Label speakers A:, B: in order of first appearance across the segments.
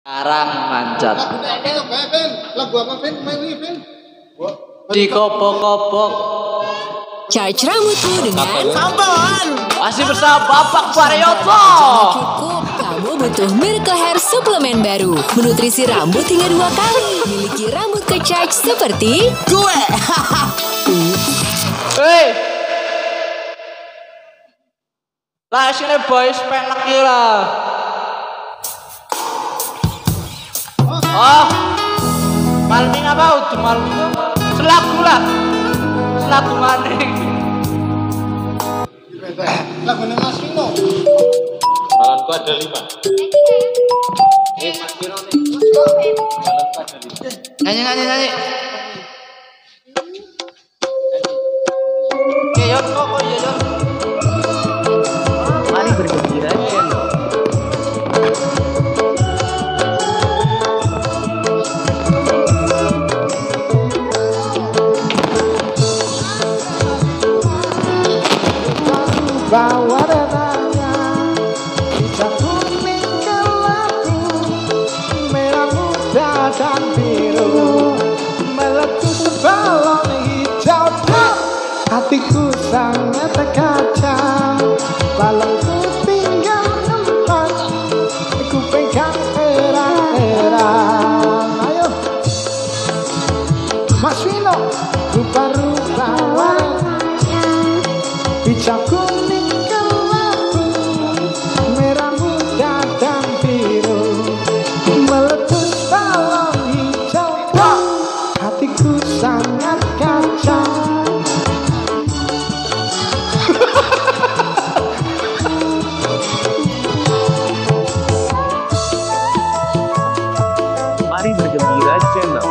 A: Karang manjat.
B: Lagu apa, Vin? Main ini, Vin.
A: Dikobok-kobok.
C: Charge rambutmu dengan
B: Sampaian.
A: Masih bersama Bapak Waryoto.
C: cukup. Kamu butuh Miracle Hair suplemen baru, menutrisi rambut hingga 2 kali. Miliki rambut ke charge seperti
B: Gue.
A: Hei. Lah sini boys penak gila. Oh. Malming apa udah malming itu? Selaku lah. Selaku maning.
B: Lagu Mas Vino.
D: Malanku ada 5. Mas Vino nih. Malanku ada 5.
A: Nyanyi. Yon kok ya Yon. Mari bergembira ya.
B: Bawa dananya bisa kuning kelabu, merah muda dan biru, meletus balon hijau dan hatiku sangat kacau. Balonku tinggal 4, aku pegang erat-erat. Ayo Mas Vino, rupa-rupa warnanya hijau kuning kelabu, merah muda dan biru, meletus balon hijau dan hatiku sangat kacau.
D: Mari bergembira channel.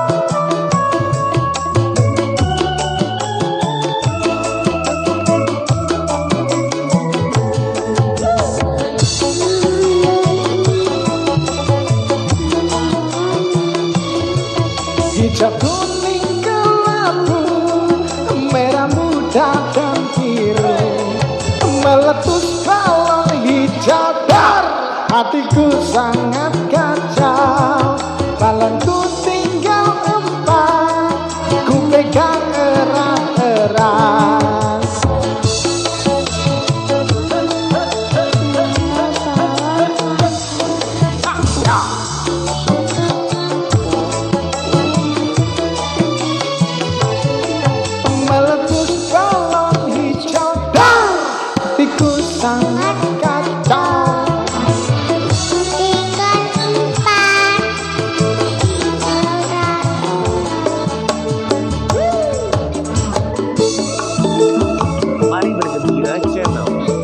B: Hijau kuning kelabu, merah muda dan biru, meletus balon hijau dar, hatiku sangat kacau. Balonku tinggal 4, ku pegang erat-erat. Meletus balon hijau dan hatiku sangat kacau.
D: Mari bergembira channel.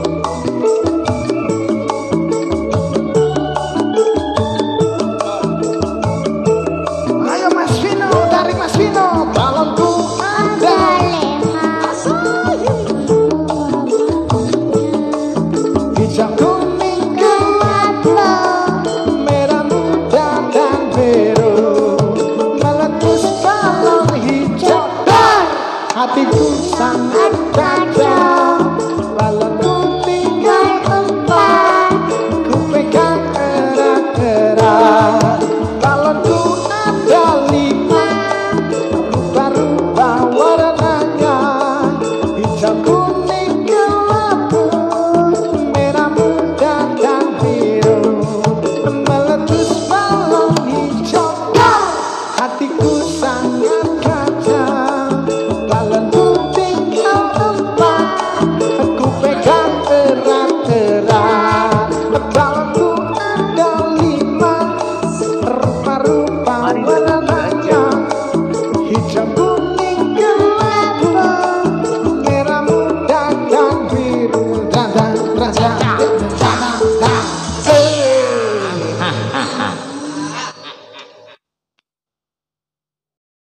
B: Ayo Mas Vino, dari Mas Vino, balonku ada 5. Hijau kuning kelabu, merah muda dan biru, meletus balon hijau dan hatiku sangat kacau. Balonku tinggal 4, ku pegang erat-erat. Balonku ada 5, rupa-rupa warnanya hijau kuning kelabu, merah muda dan biru, meletus balon hijau dan hatiku sangat kacau. Balonku tinggal 4, aku pegang erat-erat. Balonku ada 5, rupa-rupa
D: Mari